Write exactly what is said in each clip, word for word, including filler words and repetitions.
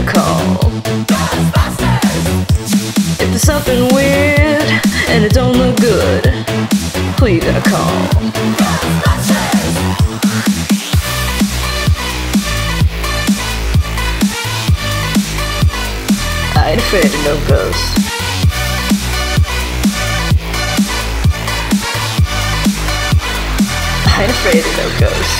gonna call? If there's something weird and it don't look good, who you gonna call? I ain't afraid of no ghosts. I ain't afraid of no ghosts.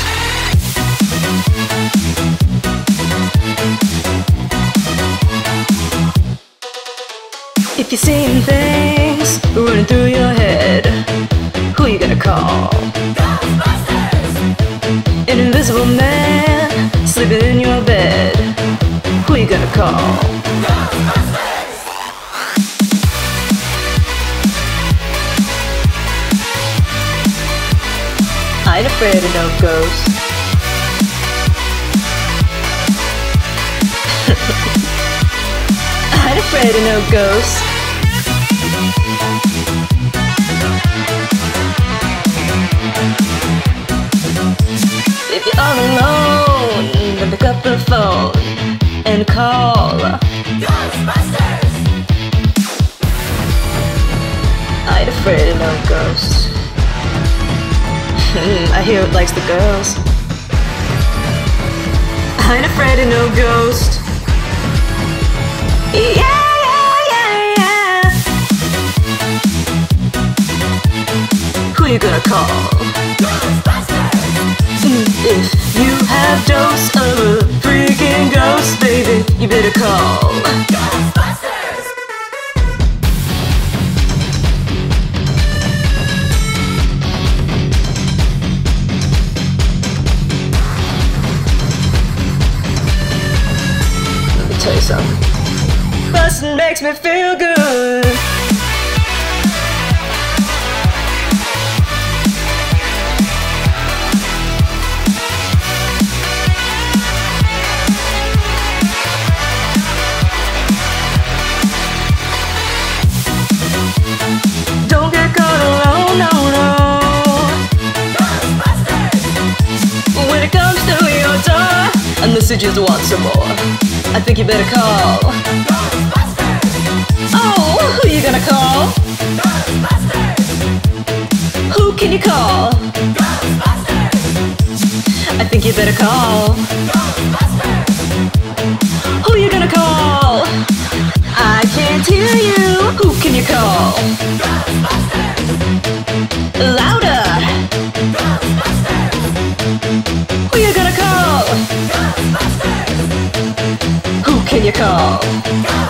If you're seeing things running through your head, who you gonna call? Ghostbusters! An invisible man sleeping in your bed, who you gonna call? Ghostbusters! I ain't afraid of no ghosts. I ain't afraid of no ghosts. If you're all alone, then pick up the phone and call Ghostbusters. I ain't afraid of no ghosts. I hear it likes the girls. I ain't afraid of no ghost. Yeah, yeah, yeah, yeah. Who you gonna call? Ghostbusters. If you have dose of a freaking ghost, baby, you better call Ghostbusters. Let me tell you something. Bustin' makes me feel good. Don't get caught alone, no, no. Ghostbusters! When it comes to your door, unless you just want some more, I think you better call Ghostbusters! Oh, who you gonna call? Ghostbusters! Who can you call? Ghostbusters! I think you better call Ghostbusters! Who you gonna call? I can't hear you. Who can you call? Ghostbusters! Louder! Ghostbusters! Who you gonna call? Ghostbusters! Who can you call?